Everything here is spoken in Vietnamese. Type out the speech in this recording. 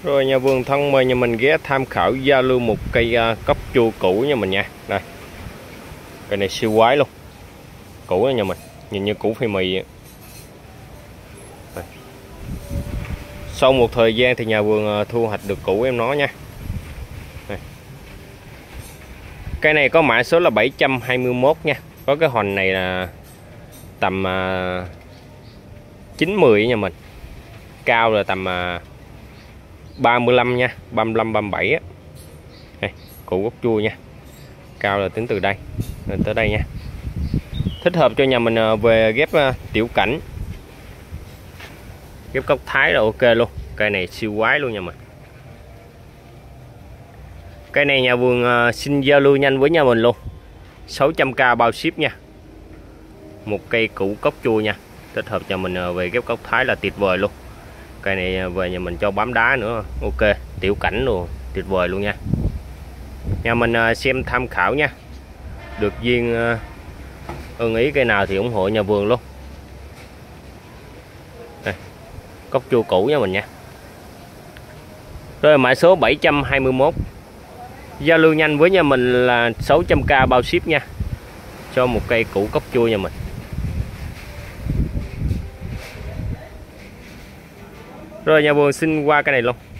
Rồi nhà vườn thân mời nhà mình ghé tham khảo giao lưu một cây cốc chua cũ nha mình nha. Đây, cây này siêu quái luôn, cũ nha mình, nhìn như củ phê mì. Đây. Sau một thời gian thì nhà vườn thu hoạch được củ em nó nha. Đây. Cây này có mã số là 721 nha. Có cái hoành này là tầm 9-10 nha mình. Cao là tầm 35 nha, 35 37 á. Đây, củ gốc chua nha. Cao là tính từ đây lên tới đây nha. Thích hợp cho nhà mình về ghép tiểu cảnh, ghép cốc thái là ok luôn. Cây này siêu quái luôn nha mình. Cây này nhà vườn xin giao lưu nhanh với nhà mình luôn, 600k bao ship nha. Một cây củ cốc chua nha, thích hợp cho mình về ghép cốc thái là tuyệt vời luôn. Cây này về nhà mình cho bám đá nữa, ok, tiểu cảnh luôn, tuyệt vời luôn nha. Nhà mình xem tham khảo nha. Được duyên ưng ý cây nào thì ủng hộ nhà vườn luôn. Đây, cốc chua cũ nha mình nha. Rồi mã số 721. Giao lưu nhanh với nhà mình là 600k bao ship nha, cho một cây củ cốc chua nhà mình. Rồi nhà vườn xin qua cây này luôn.